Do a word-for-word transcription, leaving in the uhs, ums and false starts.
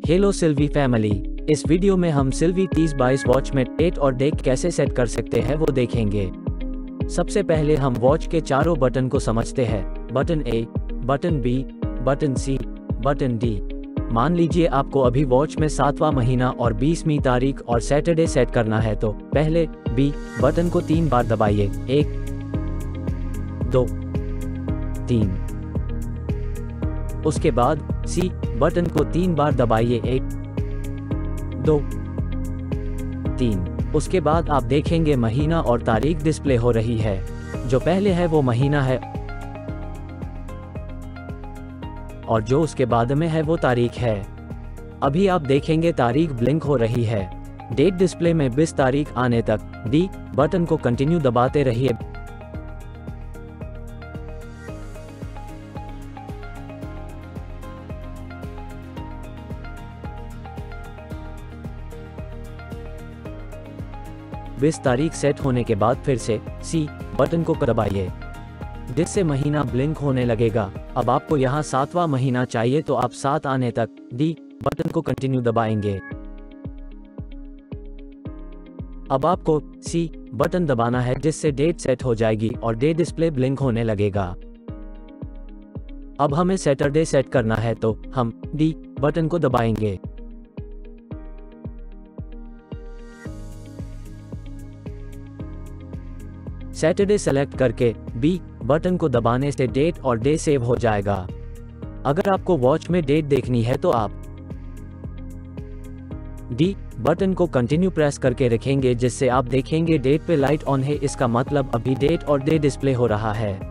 Hello सिल्वी family, इस video में हम सिल्वी तीस बाईस वॉच में डेट और डेट कैसे सेट कर सकते हैं वो देखेंगे। सबसे पहले हम वॉच के चारों बटन को समझते हैं। Button A, button B, button C, button D. मान लीजिए आपको अभी वॉच में सातवां महीना और बीसवीं तारीख और सैटरडे सेट करना है, तो पहले बी बटन को तीन बार दबाइए। एक, दो, तीन। उसके बाद सी बटन को तीन बार दबाइए। एक, दो, तीन। उसके बाद आप देखेंगे महीना और तारीख डिस्प्ले हो रही है। जो पहले है वो महीना है और जो उसके बाद में है वो तारीख है। अभी आप देखेंगे तारीख ब्लिंक हो रही है। डेट डिस्प्ले में बीस तारीख आने तक डी बटन को कंटिन्यू दबाते रहिए। बीस तारीख सेट होने के बाद फिर से सी बटन को दबाइए, जिससे महीना ब्लिंक होने लगेगा। अब आपको यहाँ सातवां महीना चाहिए तो आप सात आने तक डी बटन को कंटिन्यू दबाएंगे। अब आपको सी बटन दबाना है, जिससे डेट सेट हो जाएगी और डे डिस्प्ले ब्लिंक होने लगेगा। अब हमें सैटरडे सेट करना है तो हम डी बटन को दबाएंगे। सैटरडे सेलेक्ट करके बी बटन को दबाने से डेट और डे सेव हो जाएगा। अगर आपको वॉच में डेट देखनी है तो आप डी बटन को कंटिन्यू प्रेस करके रखेंगे, जिससे आप देखेंगे डेट पे लाइट ऑन है। इसका मतलब अभी डेट और डे डिस्प्ले हो रहा है।